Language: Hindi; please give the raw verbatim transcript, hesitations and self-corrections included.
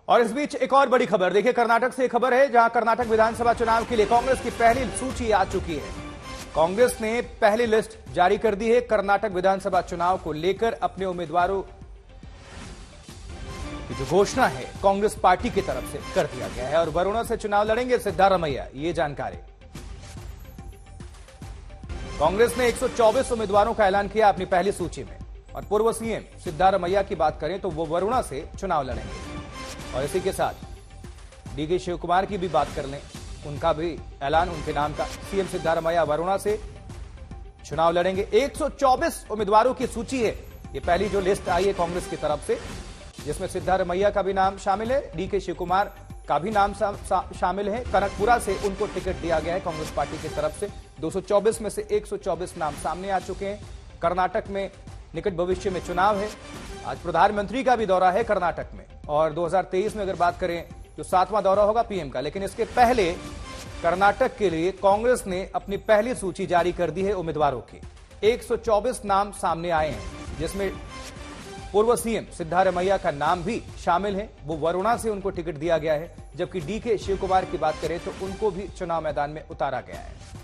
और इस बीच एक और बड़ी खबर देखिए, कर्नाटक से एक खबर है जहां कर्नाटक विधानसभा चुनाव के लिए कांग्रेस की पहली सूची आ चुकी है। कांग्रेस ने पहली लिस्ट जारी कर दी है। कर्नाटक विधानसभा चुनाव को लेकर अपने उम्मीदवारों की जो घोषणा है कांग्रेस पार्टी की तरफ से कर दिया गया है और वरुणा से चुनाव लड़ेंगे सिद्धारमैया, ये जानकारी। कांग्रेस ने एक सौ चौबीस उम्मीदवारों का ऐलान किया अपनी पहली सूची में और पूर्व सीएम सिद्धारमैया की बात करें तो वो वरुणा से चुनाव लड़ेंगे। और इसी के साथ डीके शिव कुमार की भी बात कर लें, उनका भी ऐलान उनके नाम का। सीएम सिद्धारमैया वरुणा से चुनाव लड़ेंगे। एक सौ चौबीस उम्मीदवारों की सूची है, ये पहली जो लिस्ट आई है कांग्रेस की तरफ से, जिसमें सिद्धारमैया का भी नाम शामिल है, डीके शिव कुमार का भी नाम शामिल है। कनकपुरा से उनको टिकट दिया गया है कांग्रेस पार्टी की तरफ से। दो सौ चौबीस में से एक सौ चौबीस नाम सामने आ चुके हैं। कर्नाटक में निकट भविष्य में चुनाव है। आज प्रधानमंत्री का भी दौरा है कर्नाटक में और दो हज़ार तेईस में अगर बात करें तो सातवां दौरा होगा पीएम का। लेकिन इसके पहले कर्नाटक के लिए कांग्रेस ने अपनी पहली सूची जारी कर दी है उम्मीदवारों की। एक सौ चौबीस नाम सामने आए हैं, जिसमें पूर्व सीएम सिद्धारमैया का नाम भी शामिल है। वो वरुणा से उनको टिकट दिया गया है, जबकि डीके शिव कुमार की बात करें तो उनको भी चुनाव मैदान में उतारा गया है।